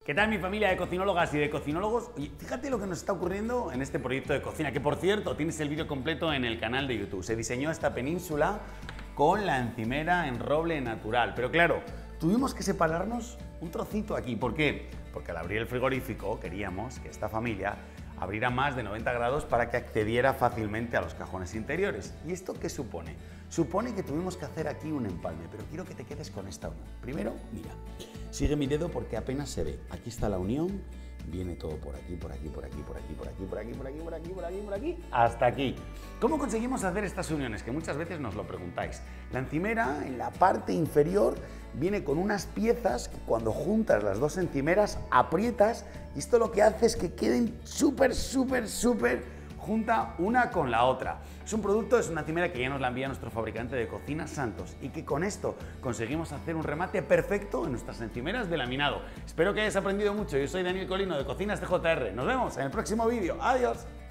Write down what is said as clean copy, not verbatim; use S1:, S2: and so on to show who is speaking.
S1: ¿Qué tal mi familia de cocinólogas y de cocinólogos? Oye, fíjate lo que nos está ocurriendo en este proyecto de cocina, que por cierto tienes el vídeo completo en el canal de YouTube. Se diseñó esta península con la encimera en roble natural, pero claro, tuvimos que separarnos un trocito aquí. ¿Por qué? Porque al abrir el frigorífico queríamos que esta familia abriera más de 90 grados para que accediera fácilmente a los cajones interiores. ¿Y esto qué supone? Supone que tuvimos que hacer aquí un empalme, pero quiero que te quedes con esta unión. Primero, mira, sigue mi dedo porque apenas se ve. Aquí está la unión, viene todo por aquí, por aquí, por aquí, por aquí, por aquí, por aquí, por aquí, por aquí, por aquí, por aquí, hasta aquí. ¿Cómo conseguimos hacer estas uniones? Que muchas veces nos lo preguntáis. La encimera, en la parte inferior, viene con unas piezas que cuando juntas las dos encimeras, aprietas, y esto lo que hace es que queden súper junta una con la otra. Es un producto, es una encimera que ya nos la envía nuestro fabricante de cocina, Santos, y que con esto conseguimos hacer un remate perfecto en nuestras encimeras de laminado. Espero que hayas aprendido mucho. Yo soy Daniel Colino de Cocinas TJR. Nos vemos en el próximo vídeo. ¡Adiós!